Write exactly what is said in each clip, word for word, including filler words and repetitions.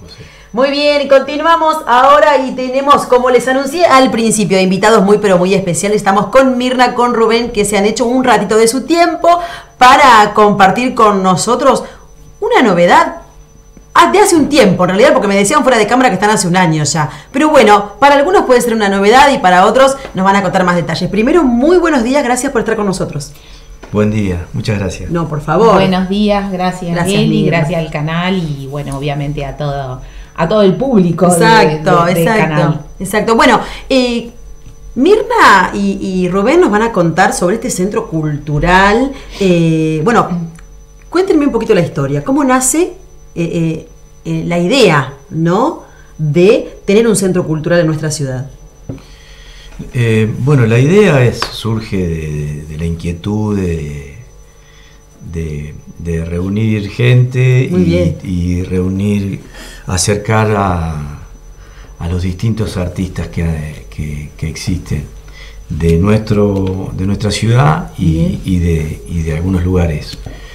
sí. Muy bien, continuamos ahora y tenemos, como les anuncié al principio, invitados muy pero muy especiales. Estamos con Mirna, con Rubén, que se han hecho un ratito de su tiempo para compartir con nosotros una novedad de hace un tiempo, en realidad, porque me decían fuera de cámara que están hace un año ya. Pero bueno, para algunos puede ser una novedad y para otros nos van a contar más detalles. Primero, muy buenos días, gracias por estar con nosotros. Buen día, muchas gracias. No, por favor. Buenos días, gracias, Gracias, Eli, Mirna. gracias al canal y bueno, obviamente a todo, a todo el público. Exacto, de, de, del exacto, canal. exacto. Bueno, eh, Mirna y, y Rubén nos van a contar sobre este centro cultural. Eh, bueno, cuéntenme un poquito la historia. ¿Cómo nace eh, eh, eh, la idea, ¿no?, de tener un centro cultural en nuestra ciudad? Eh, bueno, la idea es, surge de, de la inquietud de, de, de reunir gente Muy bien. y, y reunir, acercar a, a los distintos artistas que, que, que existen de, nuestro, de nuestra ciudad y, y, de, y de algunos lugares.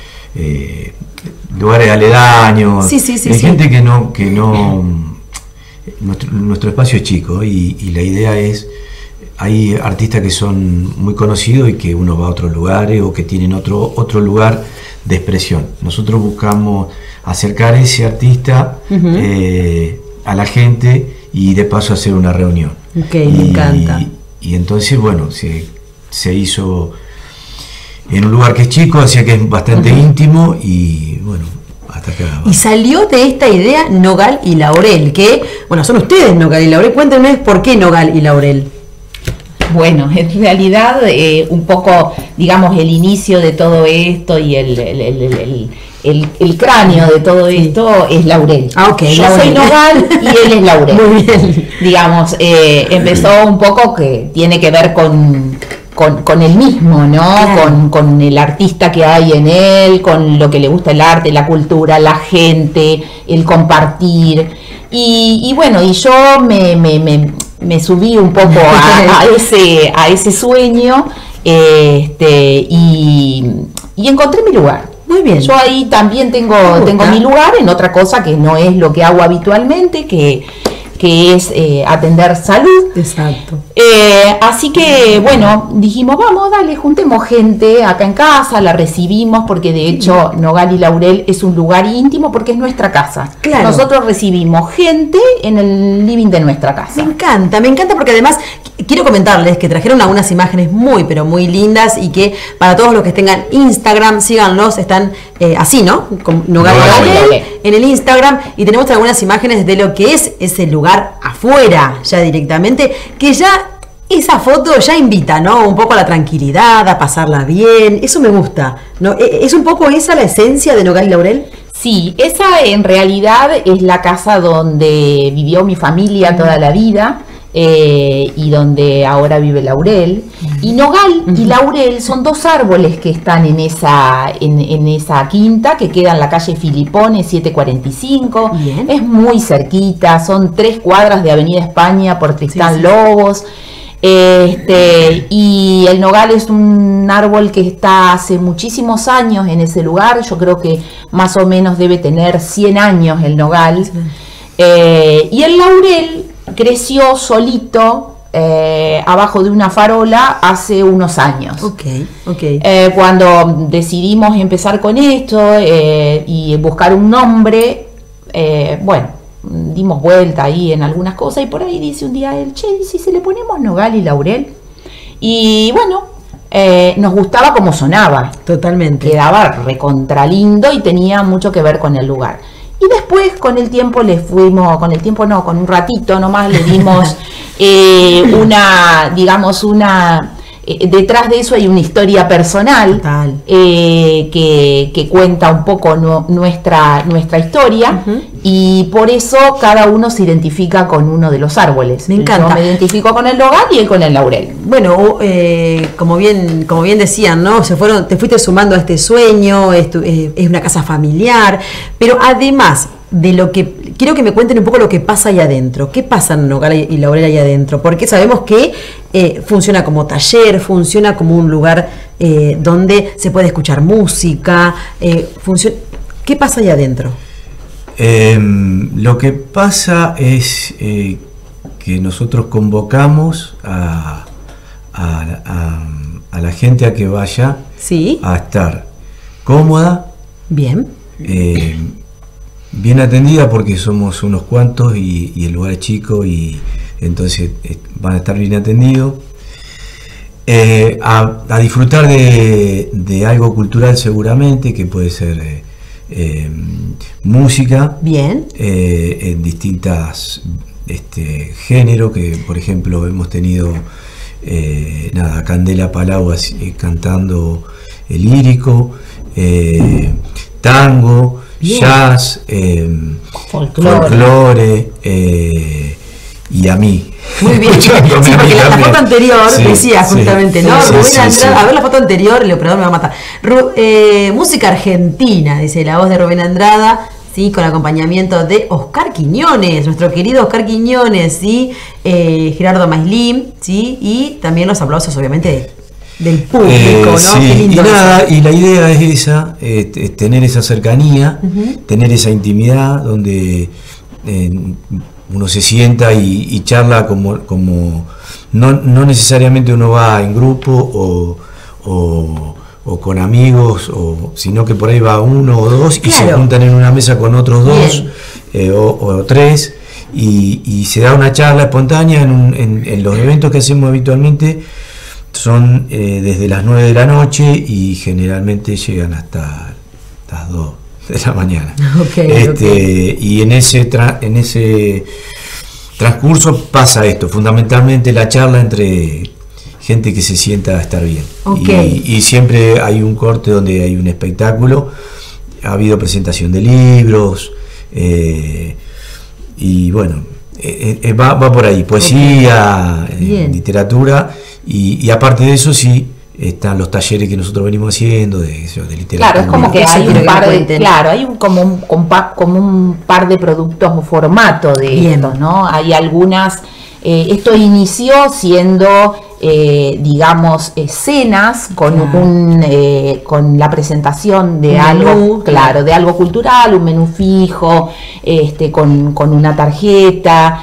Eh, lugares aledaños. Sí, sí, sí, Hay sí. gente que no, que no nuestro, nuestro espacio es chico y, y la idea es, hay artistas que son muy conocidos y que uno va a otros lugares o que tienen otro, otro lugar de expresión. Nosotros buscamos acercar a ese artista uh-huh. eh, a la gente y de paso hacer una reunión. Ok, y, me encanta. Y, y entonces, bueno, se, se hizo en un lugar que es chico, así que es bastante uh-huh. íntimo y bueno, hasta acá. Y salió de esta idea Nogal y Laurel, que, bueno, son ustedes Nogal y Laurel. Cuéntenme por qué Nogal y Laurel. Bueno, en realidad eh, un poco, digamos, el inicio de todo esto y el, el, el, el, el, el cráneo de todo sí. esto es Laurel. Ah, ok. Yo Laurel. soy Nogal y él es Laurel. Muy bien. Digamos, eh, empezó un poco que tiene que ver con, con, con él mismo, ¿no? Claro. Con, con el artista que hay en él, con lo que le gusta el arte, la cultura, la gente, el compartir. Y, y bueno, y yo me... me, me me subí un poco a, a ese a ese sueño este y, y encontré mi lugar. Muy bien. Yo ahí también tengo tengo mi lugar en otra cosa que no es lo que hago habitualmente, que que es eh, atender salud. Exacto. Eh, así que, bueno, dijimos, vamos, dale, juntemos gente acá en casa, la recibimos, porque de hecho Nogal y Laurel es un lugar íntimo porque es nuestra casa. Claro. Nosotros recibimos gente en el living de nuestra casa. Me encanta, me encanta porque además quiero comentarles que trajeron algunas imágenes muy, pero muy lindas y que para todos los que tengan Instagram, síganlos, están eh, así, ¿no? Con Nogal y Laurel en el Instagram y tenemos algunas imágenes de lo que es ese lugar afuera ya directamente, que ya esa foto ya invita, ¿no? Un poco a la tranquilidad, a pasarla bien, eso me gusta, ¿no? ¿Es un poco esa la esencia de Nogal y Laurel? Sí, esa en realidad es la casa donde vivió mi familia toda la vida. Eh, y donde ahora vive Laurel. Y Nogal uh-huh. y Laurel son dos árboles que están en esa, en, en esa quinta que queda en la calle Filipones siete cuarenta y cinco. Bien. Es muy cerquita, son tres cuadras de Avenida España por Tristán sí, sí. Lobos. Este, y el nogal es un árbol que está hace muchísimos años en ese lugar. Yo creo que más o menos debe tener cien años el nogal. Sí. Eh, y el laurel creció solito eh, abajo de una farola hace unos años. Okay, okay. Eh, cuando decidimos empezar con esto eh, y buscar un nombre, eh, bueno, dimos vuelta ahí en algunas cosas y por ahí dice un día él, che, si se le ponemos Nogal y Laurel. Y bueno, eh, nos gustaba como sonaba. Totalmente. Quedaba recontra lindo y tenía mucho que ver con el lugar. Y después con el tiempo le fuimos, con el tiempo no, con un ratito nomás le dimos eh, una, digamos, una, eh, detrás de eso hay una historia personal eh, que, que cuenta un poco no, nuestra, nuestra historia uh-huh. y por eso cada uno se identifica con uno de los árboles. Me encanta. Yo me identifico con el nogal y él con el laurel. Bueno, eh, como bien como bien decían, ¿no? Se fueron, te fuiste sumando a este sueño, es, tu, eh, es una casa familiar, pero además de lo que quiero que me cuenten un poco lo que pasa ahí adentro. ¿Qué pasa en Nogal y Laurel ahí adentro? Porque sabemos que eh, funciona como taller, funciona como un lugar eh, donde se puede escuchar música. Eh, funciona. ¿Qué pasa ahí adentro? Eh, lo que pasa es eh, que nosotros convocamos a, a, a, a la gente a que vaya ¿Sí? a estar cómoda, bien, eh, bien atendida, porque somos unos cuantos y, y el lugar es chico, y entonces eh, van a estar bien atendidos. Eh, a, a disfrutar de, de algo cultural seguramente, que puede ser eh, eh, música, bien, eh, en distintas este, géneros, que por ejemplo hemos tenido eh, nada, Candela Palau eh, cantando el lírico, eh, tango, bien. jazz, eh, Folclore. folclore, eh, y a mí. Muy bien, sí, Escuchando a mí porque la, la también. foto anterior Sí, decía sí, justamente, ¿no? sí, Rubén sí, Andrada, sí. a ver la foto anterior, el operador me va a matar. Ru- eh, música argentina, dice la voz de Rubén Andrada, sí, con acompañamiento de Oscar Quiñones, nuestro querido Oscar Quiñones, sí, eh, Gerardo Maislin, sí, y también los aplausos, obviamente, de- del público, Eh, ¿no? sí, Qué lindo y eso. nada, y la idea es esa, eh, t- tener esa cercanía, Ujú. tener esa intimidad donde eh, uno se sienta y, y charla como, como no, no necesariamente uno va en grupo o, o, o con amigos, o, sino que por ahí va uno o dos y se Claro. juntan en una mesa con otros dos Bien. eh, o, o tres, y, y se da una charla espontánea en, un- en- en los eventos que hacemos habitualmente. Son eh, desde las nueve de la noche y generalmente llegan hasta las dos de la mañana. Ok, Este, ok. Y en ese, tra- en ese transcurso pasa esto, fundamentalmente la charla entre gente que se sienta a estar bien. Ok. Y, y siempre hay un corte donde hay un espectáculo, ha habido presentación de libros, eh, y bueno, eh, eh, va, va por ahí, poesía, eh, Bien. literatura, y, y aparte de eso sí están los talleres que nosotros venimos haciendo de, eso, de literatura. Claro, es como que Eso hay quiero un que par me de, cuenten. claro, hay un, como, un, compa- como un par de productos o formato de Bien. esto, ¿no? Hay algunas, eh, esto inició siendo, eh, digamos, escenas con Claro. un, eh, con la presentación de Un algo, menú, claro, claro. de algo cultural, un menú fijo, este, con, con una tarjeta.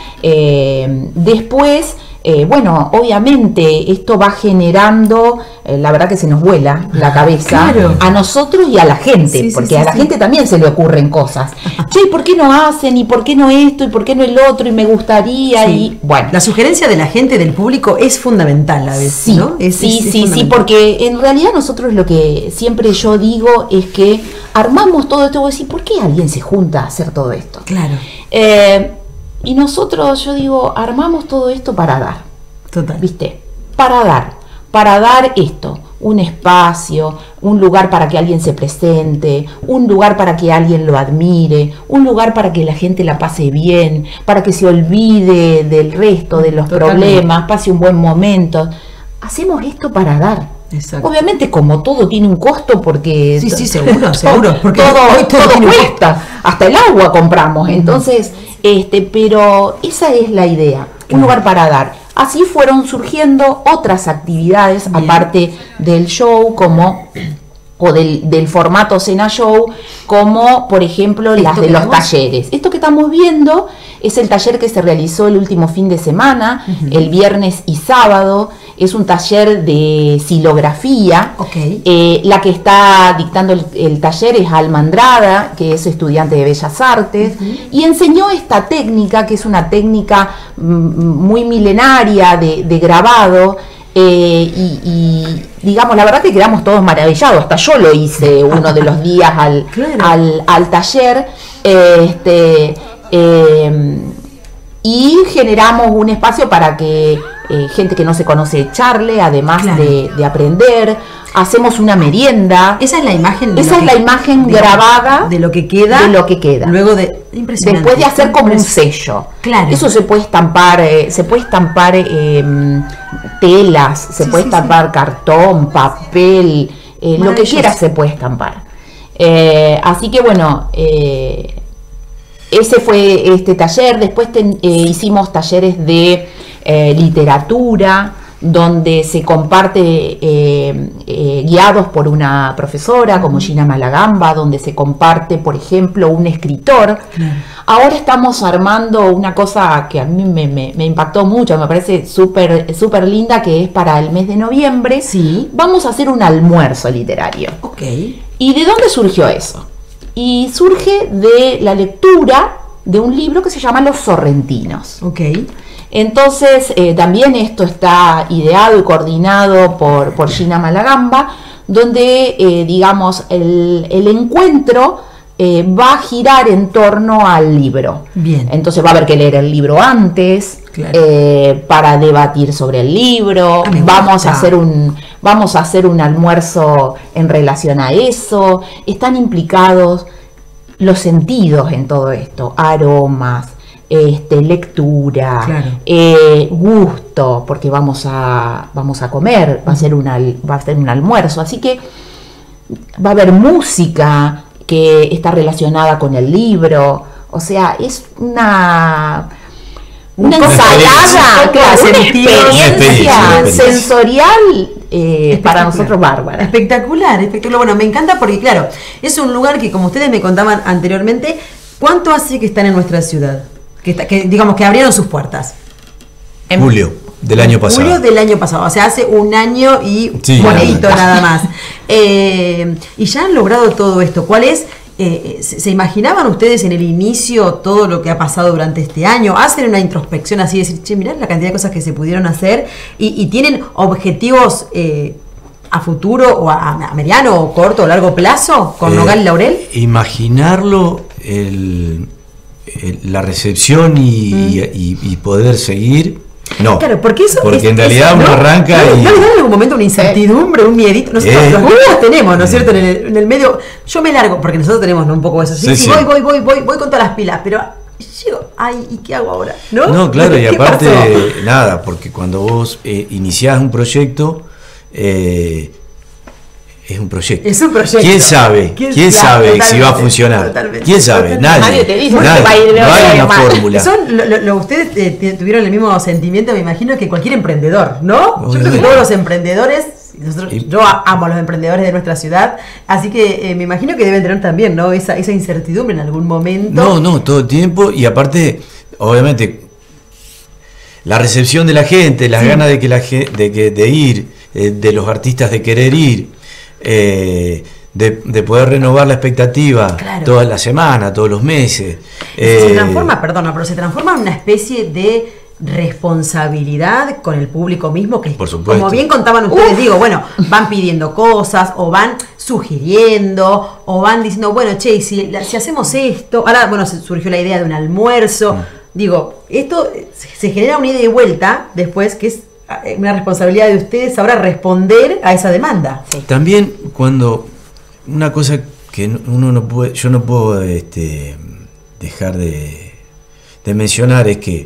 eh, después, eh, bueno, obviamente esto va generando, eh, la verdad que se nos vuela la cabeza Claro. a nosotros y a la gente, Sí, sí, porque sí, a la sí. gente también se le ocurren cosas. Che, ¿por qué no hacen? ¿Y por qué no esto? ¿Y por qué no el otro? Y me gustaría, Sí. y bueno. La sugerencia de la gente, del público, es fundamental a veces, Sí, ¿no? Es- sí, es- es sí, sí, fundamental. porque en realidad nosotros lo que siempre yo digo es que armamos todo esto, vos decís, ¿por qué alguien se junta a hacer todo esto? Claro, Eh, y nosotros, yo digo, armamos todo esto para dar. total. ¿Viste? Para dar, para dar esto, un espacio, un lugar para que alguien se presente, un lugar para que alguien lo admire, un lugar para que la gente la pase bien, para que se olvide del resto de los Totalmente. problemas, pase un buen momento. Hacemos esto para dar. Exacto. Obviamente, como todo tiene un costo, porque Sí, sí, to- seguro, seguro, porque todo, hoy todo todo tiene un cuesta, hasta el agua compramos, entonces, este, pero esa es la idea, un lugar para dar. Así fueron surgiendo otras actividades Bien. aparte del show, como o del, del formato cena show, como por ejemplo las Esto de que los vemos. talleres. Esto que estamos viendo es el taller que se realizó el último fin de semana, el viernes y sábado. Es un taller de silografía. Ok. Eh, la que está dictando el, el taller es Alma Andrada, que es estudiante de Bellas Artes, y enseñó esta técnica, que es una técnica mm, muy milenaria de, de grabado. Eh, y, y, digamos, la verdad que quedamos todos maravillados, hasta yo lo hice uno de los días al, Claro. al, al taller, eh, este, eh, y generamos un espacio para que eh, gente que no se conoce charle, además Claro. de, de aprender. Hacemos una merienda. Esa es la imagen. de Esa lo es que- la imagen de- grabada de lo que queda. de lo que queda. Luego de. Impresionante. Después de hacer como un Impres- sello. Claro. Eso se puede estampar, eh, se puede estampar eh, telas, se Sí, puede sí, estampar cartón, papel, eh, lo que Maravilloso. quieras se puede estampar. Eh, así que bueno, eh, ese fue este taller. Después ten- eh, hicimos talleres de eh, literatura, donde se comparte eh, eh, guiados por una profesora como Gina Malagamba, donde se comparte, por ejemplo, un escritor. Claro. Ahora estamos armando una cosa que a mí me, me, me impactó mucho, me parece súper súper linda, que es para el mes de noviembre. Sí. Vamos a hacer un almuerzo literario. Ok. ¿Y de dónde surgió eso? Y surge de la lectura de un libro que se llama Los Sorrentinos. Ok. Entonces, eh, también esto está ideado y coordinado por, por Gina Malagamba, donde, eh, digamos, el, el encuentro eh, va a girar en torno al libro. Bien. Entonces va a haber que leer el libro antes, claro. eh, para debatir sobre el libro. Ah, vamos a hacer un, vamos a hacer un almuerzo en relación a eso. Están implicados los sentidos en todo esto, aromas, Este, lectura, claro. eh, gusto, porque vamos a vamos a comer, va a ser una, va a ser un almuerzo, así que va a haber música que está relacionada con el libro, o sea, es una una ensalada, claro, una experiencia, experiencia sensorial eh, para nosotros bárbara. Espectacular, espectacular. Bueno, me encanta porque claro, es un lugar que, como ustedes me contaban anteriormente, ¿cuánto hace que están en nuestra ciudad? Que, está, que digamos que abrieron sus puertas. En julio del año pasado. Julio del año pasado, o sea, hace un año y sí, bonito nada más. Eh, y ya han logrado todo esto. ¿Cuál es? Eh, ¿se, ¿Se imaginaban ustedes en el inicio todo lo que ha pasado durante este año? ¿Hacen una introspección así, decir, che, mirá la cantidad de cosas que se pudieron hacer? ¿Y, y tienen objetivos eh, a futuro o a, a mediano o corto o largo plazo con eh, Nogal y Laurel? Imaginarlo, el... la recepción y, mm. y, y poder seguir, no, claro, porque eso porque es, en realidad eso, uno ¿no? arranca ¿No, y... ¿no les da en algún momento una incertidumbre, un miedito? Nosotros eh. los niños tenemos, ¿no es cierto? En el, en el medio, yo me largo, porque nosotros tenemos, ¿no?, un poco eso, sí, sí, sí, voy, voy, voy, voy, voy con todas las pilas, pero llego, ay, ¿y qué hago ahora? No, no claro, y aparte, pasó? nada, porque cuando vos eh, iniciás un proyecto, eh, es un proyecto. Es un proyecto. ¿Quién sabe? ¿Quién, ¿Quién sabe si va a funcionar? Totalmente. ¿Quién sabe? Nadie. Nadie te dice. Nadie. Nadie. No hay una fórmula. Son, lo, lo, ustedes eh, tuvieron el mismo sentimiento, me imagino, que cualquier emprendedor, ¿no? Yo creo que todos los emprendedores, nosotros, y, yo amo a los emprendedores de nuestra ciudad, así que eh, me imagino que deben tener también, ¿no?, esa, esa incertidumbre en algún momento. No, no, todo el tiempo, y aparte, obviamente, la recepción de la gente, las sí. ganas de que la de, que, de ir, eh, de los artistas de querer ir. Eh, de, de poder renovar la expectativa, claro, toda la semana, todos los meses. Se eh, transforma, perdona, pero se transforma en una especie de responsabilidad con el público mismo, que por supuesto, como bien contaban ustedes, Uf. digo, bueno, van pidiendo cosas o van sugiriendo o van diciendo, bueno, che, si, si hacemos esto, ahora, bueno, surgió la idea de un almuerzo, mm. digo, esto se genera una ida y vuelta después que es una responsabilidad de ustedes ahora responder a esa demanda. Sí. También cuando una cosa que uno no puede, yo no puedo este, dejar de, de mencionar es que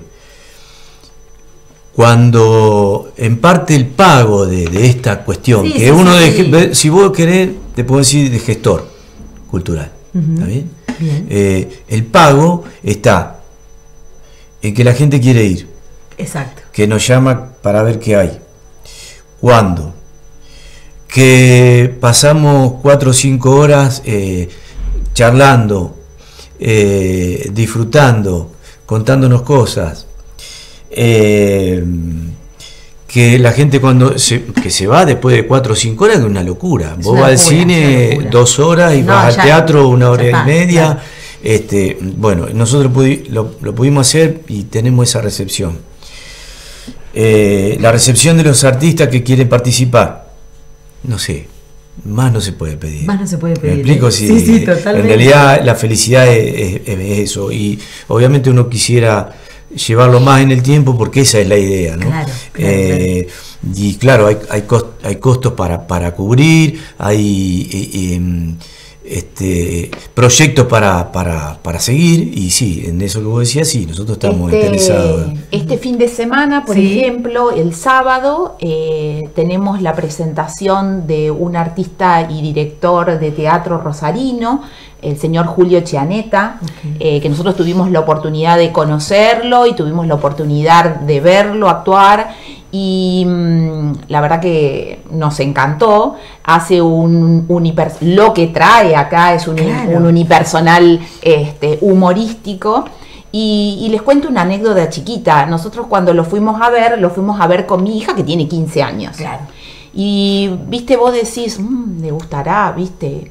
cuando en parte el pago de, de esta cuestión, sí, que sí, uno sí, de, sí. si vos querés, te puedo decir de gestor cultural, uh-huh. ¿está bien? Bien. Eh, el pago está en que la gente quiere ir. Exacto. Que nos llama para ver qué hay. ¿Cuándo? Que pasamos cuatro o cinco horas eh, charlando, eh, disfrutando, contándonos cosas. Eh, que la gente cuando se, que se va después de cuatro o cinco horas es una locura. Es Vos vas al cine dos horas y no, vas al teatro una hora está, y media. Claro. Este, bueno, nosotros pudi- lo, lo pudimos hacer y tenemos esa recepción. Eh, la recepción de los artistas que quieren participar, no sé, más no se puede pedir. Más no se puede pedir. ¿Me explico? ¿eh? Si, sí, sí, totalmente. En realidad la felicidad es, es, es eso, y obviamente uno quisiera llevarlo más en el tiempo porque esa es la idea, ¿no? Claro, claro, eh, claro. Y claro, hay, hay, cost, hay costos para, para cubrir, hay eh, eh, este, proyectos para, para, para seguir, y sí, en eso que vos decías, sí, nosotros estamos este, interesados. Este fin de semana, por sí. ejemplo, el sábado, eh, tenemos la presentación de un artista y director de teatro rosarino, el señor Julio Chianetta, okay. eh, que nosotros tuvimos la oportunidad de conocerlo y tuvimos la oportunidad de verlo actuar, y mmm, la verdad que nos encantó. Hace un unipersonal, lo que trae acá es un, claro. un unipersonal este, humorístico. Y, y les cuento una anécdota chiquita. Nosotros cuando lo fuimos a ver, lo fuimos a ver con mi hija que tiene quince años. Claro. Y, viste, vos decís, mmm, le gustará, viste.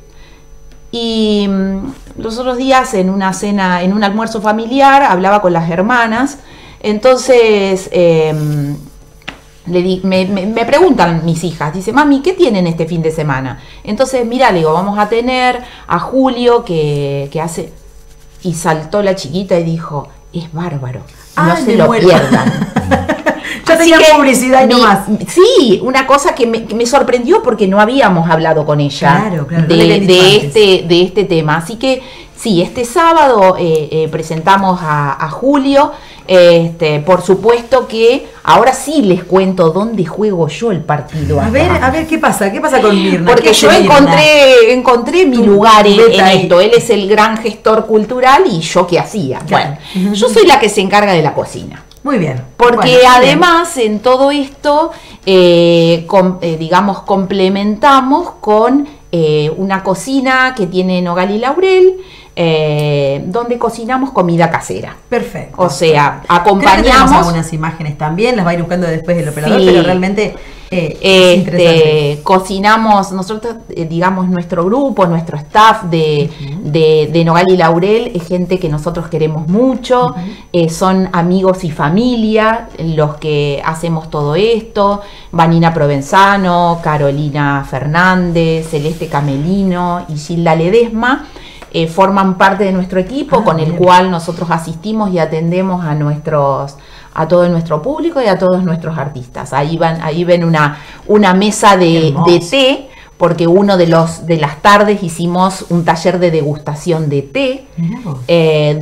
Y mmm, los otros días en una cena, en un almuerzo familiar, hablaba con las hermanas. Entonces, eh, le di, me, me, me preguntan mis hijas, dice, mami, ¿qué tienen este fin de semana? Entonces, mira, le digo, vamos a tener a Julio que, que hace... Y saltó la chiquita y dijo, es bárbaro, no Ay, se lo muero. pierdan. Yo tenía publicidad y no más. Sí, una cosa que me, que me sorprendió porque no habíamos hablado con ella claro, claro, de, de, de, este, de este tema. Así que sí, este sábado eh, eh, presentamos a, a Julio. Este, por supuesto que ahora sí les cuento dónde juego yo el partido. A ver, a ver qué pasa, qué pasa con Mirna. Porque yo encontré, encontré mi lugar en, en esto. Él es el gran gestor cultural y yo qué hacía. Bueno, uh-huh. yo soy la que se encarga de la cocina. Muy bien. Porque bueno, además bien. en todo esto, eh, com, eh, digamos, complementamos con eh, una cocina que tiene Nogal y Laurel. Eh, donde cocinamos comida casera. Perfecto. O sea, acompañamos. Tenemos algunas imágenes también, las va a ir buscando después el operador, sí. pero realmente eh, este, es interesante. Cocinamos, nosotros, eh, digamos, nuestro grupo, nuestro staff de, uh-huh. de, de Nogal y Laurel es gente que nosotros queremos mucho, uh-huh. eh, son amigos y familia los que hacemos todo esto. Vanina Provenzano, Carolina Fernández, Celeste Camelino y Gilda Ledesma. Eh, forman parte de nuestro equipo ah, con el bien. cual nosotros asistimos y atendemos a nuestros a todo nuestro público y a todos nuestros artistas. Ahí van, ahí ven una, una mesa de, de té, porque uno de los de las tardes hicimos un taller de degustación de té, eh,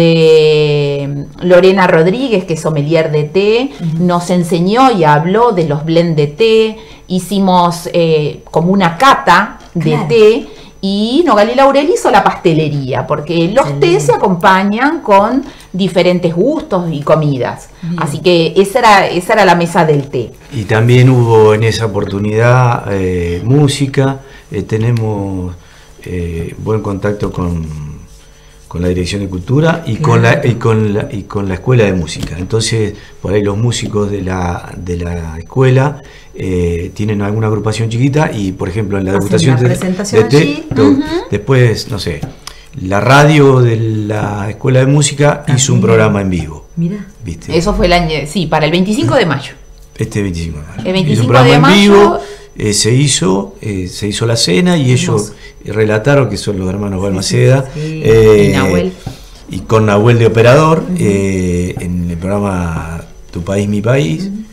donde Lorena Rodríguez, que es sommelier de té, uh-huh. nos enseñó y habló de los blend de té. Hicimos eh, como una cata de claro. té. Y Nogal y Laurel hizo la pastelería, porque los sí. tés se acompañan con diferentes gustos y comidas. Bien. Así que esa era, esa era la mesa del té. Y también hubo en esa oportunidad eh, música. Eh, tenemos eh, buen contacto con, con la Dirección de Cultura y, claro. con la, y, con la, y con la Escuela de Música. Entonces, por ahí los músicos de la, de la escuela eh, tienen alguna agrupación chiquita y, por ejemplo, en la degustación de, de té, uh-huh. después, no sé, la radio de la Escuela de Música ah, hizo un programa en vivo. Mira, ¿viste? Eso fue el año, sí, para el veinticinco de mayo. Este veinticinco de mayo. El veinticinco hizo un programa de mayo. En vivo, eh, se hizo, eh, se hizo la cena y ellos relataron que son los hermanos Balmaceda. Sí, sí. Eh, y Nahuel. Y con Nahuel de operador, uh-huh. eh, en el programa Tu País, Mi País. Uh-huh.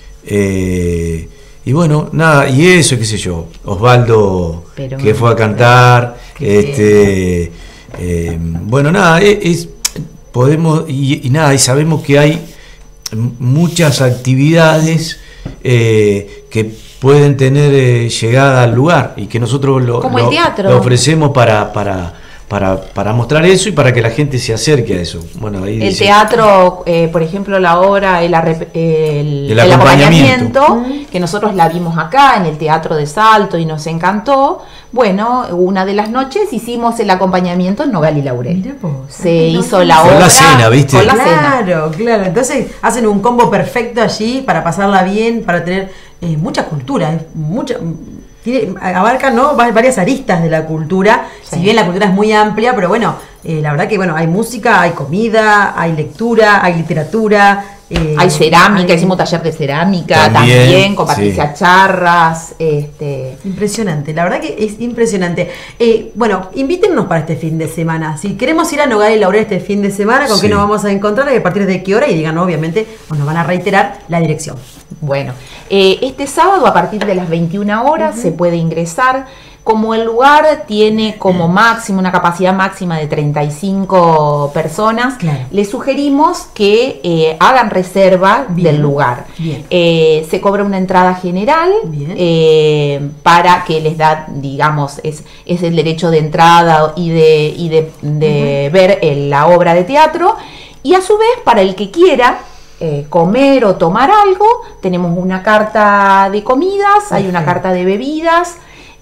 eh, y bueno, nada, y eso, qué sé yo, Osvaldo, Pero, que fue a cantar, este, eh, bueno, nada, es, es podemos, y, y nada, y sabemos que hay muchas actividades eh, que pueden tener eh, llegada al lugar y que nosotros lo, Como el lo, teatro. lo ofrecemos para, para, para, para mostrar eso y para que la gente se acerque a eso. Bueno, ahí el dice, teatro, eh, por ejemplo, la obra, el, el, el, el acompañamiento, acompañamiento, que nosotros la vimos acá en el Teatro de Salto y nos encantó. Bueno, una de las noches hicimos el acompañamiento en Nogal y Laurel. Mira vos, se hizo no, la con obra la cena, ¿viste? Con la claro, cena. claro. Entonces hacen un combo perfecto allí para pasarla bien, para tener eh, mucha cultura, eh, mucha... Tiene, abarca, ¿no?, varias aristas de la cultura, sí. Si bien la cultura es muy amplia, pero bueno, eh, la verdad que bueno, hay música, hay comida, hay lectura, hay literatura. Eh, hay cerámica, hay, hicimos taller de cerámica también, también con Patricia sí. Charras. Este. Impresionante, la verdad que es impresionante. Eh, bueno, invítennos para este fin de semana. Si queremos ir a Nogal y Laurel este fin de semana, ¿con sí. qué nos vamos a encontrar? ¿A partir de qué hora? Y digan, obviamente, o nos van a reiterar la dirección. Bueno, eh, este sábado a partir de las veintiuna horas uh-huh. se puede ingresar. Como el lugar tiene como máximo una capacidad máxima de treinta y cinco personas, claro. les sugerimos que eh, hagan reserva Bien. del lugar. Eh, se cobra una entrada general eh, para que les da, digamos, es, es el derecho de entrada y de, y de, de uh-huh. ver el, la obra de teatro. Y a su vez, para el que quiera, eh, comer o tomar algo, tenemos una carta de comidas, hay una carta de bebidas,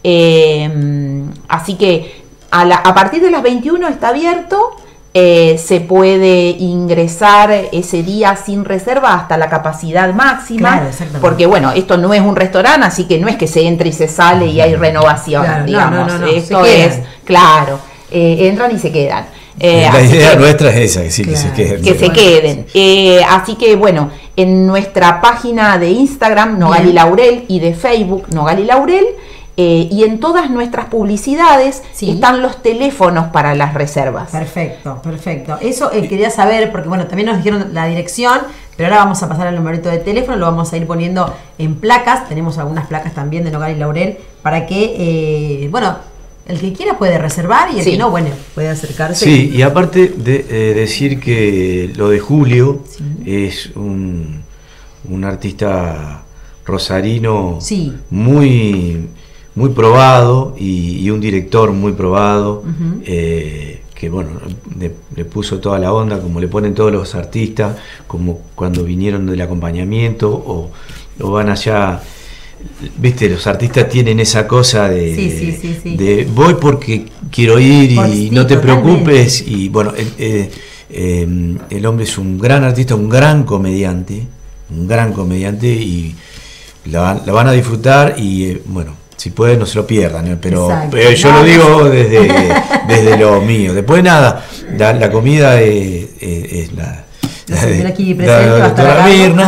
eh, así que a, la, a partir de las veintiuno está abierto. Eh, se puede ingresar ese día sin reserva hasta la capacidad máxima, claro, porque bueno, esto no es un restaurante, así que no es que se entre y se sale y hay renovación, claro, digamos, no, no, no, esto es, claro, eh, entran y se quedan. Eh, la idea que, nuestra es esa, que sí, claro, que se queden. Que se queden. Eh, así que bueno, en nuestra página de Instagram, Nogal y Laurel, y de Facebook, Nogal y Laurel, Eh, y en todas nuestras publicidades sí. están los teléfonos para las reservas. Perfecto, perfecto. Eso eh, quería saber, porque bueno, también nos dijeron la dirección, pero ahora vamos a pasar al numerito de teléfono, lo vamos a ir poniendo en placas. Tenemos algunas placas también de Nogal y Laurel para que, eh, bueno, el que quiera puede reservar y el sí. que no, bueno, puede acercarse. Sí, y aparte de eh, decir que lo de Julio sí. es un, un artista rosarino sí. muy... muy probado y, y un director muy probado, uh-huh. eh, que bueno, le, le puso toda la onda, como le ponen todos los artistas, como cuando vinieron del acompañamiento o, o van allá, viste, los artistas tienen esa cosa de, sí, sí, sí, sí. de voy porque quiero ir Por y sí, no te totalmente. preocupes, y bueno, el, eh, eh, el hombre es un gran artista, un gran comediante, un gran comediante y la, la van a disfrutar y eh, bueno, si pueden no se lo pierdan, ¿eh? pero, pero yo no, lo digo desde, desde lo mío. Después nada, la, la comida es, es, es la, la, de, aquí presente, la doctora Mirna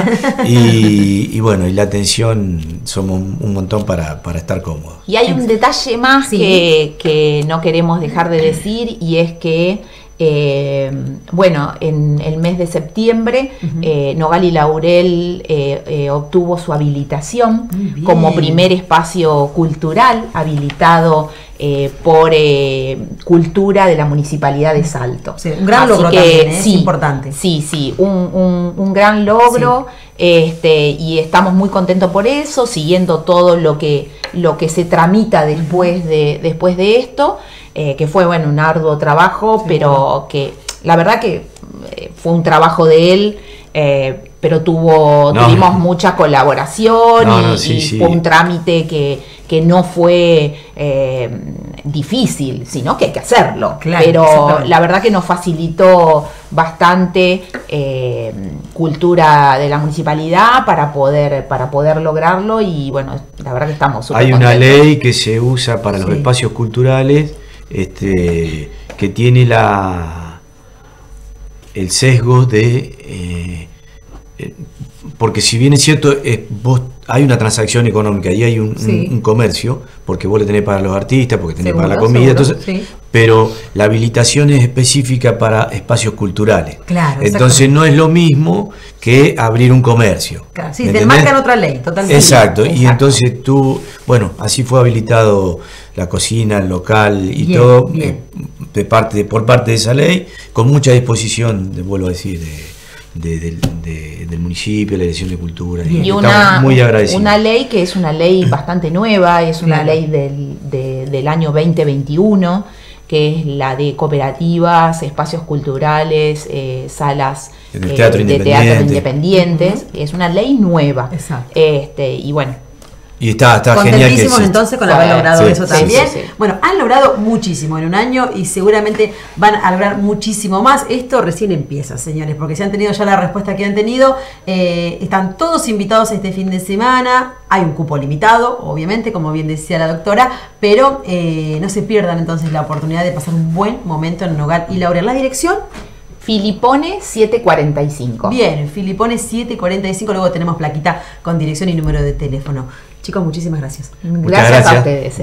y, y bueno, y la atención somos un, un montón para, para estar cómodos. Y hay un detalle más sí. que, que no queremos dejar de decir, y es que Eh, bueno, en el mes de septiembre uh-huh. eh, Nogal y Laurel eh, eh, obtuvo su habilitación como primer espacio cultural habilitado eh, por eh, Cultura de la Municipalidad de Salto. Sí, un gran Así logro que, también, ¿eh? sí, es importante. Sí, sí, un, un, un gran logro sí. este, y estamos muy contentos por eso, siguiendo todo lo que, lo que se tramita después de, después de esto. Eh, que fue bueno un arduo trabajo, sí, pero bueno. que la verdad que eh, fue un trabajo de él, eh, pero tuvo no, tuvimos no. mucha colaboración no, y, no, sí, y sí. fue un trámite que, que no fue eh, difícil, sino que hay que hacerlo. Claro, pero la verdad que nos facilitó bastante eh, Cultura de la municipalidad para poder para poder lograrlo, y bueno, la verdad que estamos súper Hay contentos. Una ley que se usa para los sí. espacios culturales, este, que tiene la el sesgo de eh, eh, porque si bien es cierto, eh, vos hay una transacción económica y hay un, sí. un, un comercio, porque vos le tenés para los artistas, porque tenés seguro, para la comida, seguro, entonces, sí. pero la habilitación es específica para espacios culturales. Claro, entonces no es lo mismo que abrir un comercio. Claro, sí, te marcan otra ley, totalmente. Exacto, Exacto, y entonces tú, bueno, así fue habilitado la cocina, el local y bien, todo bien. De parte, por parte de esa ley, con mucha disposición, vuelvo a decir, de, De, de, de, del municipio, la Dirección de Cultura, y, y una, muy agradecidos. Una ley que es una ley bastante nueva, es una claro. ley del, de, del año veinte veintiuno, que es la de cooperativas, espacios culturales, eh, salas de eh, teatro, de independiente. teatro independientes. Uh-huh. Es una ley nueva. Exacto. Este, y bueno, y está, está genial que contentísimos entonces con haber logrado sí, eso sí, también. sí, sí. Bueno, han logrado muchísimo en un año y seguramente van a lograr muchísimo más. Esto recién empieza, señores, porque si han tenido ya la respuesta que han tenido, eh, están todos invitados este fin de semana. Hay un cupo limitado, obviamente, como bien decía la doctora, pero eh, no se pierdan entonces la oportunidad de pasar un buen momento en Nogal y Laurel. La dirección, Filipone setecientos cuarenta y cinco. Bien, Filipone setecientos cuarenta y cinco, luego tenemos plaquita con dirección y número de teléfono. Chicos, muchísimas gracias. Gracias, gracias a ustedes.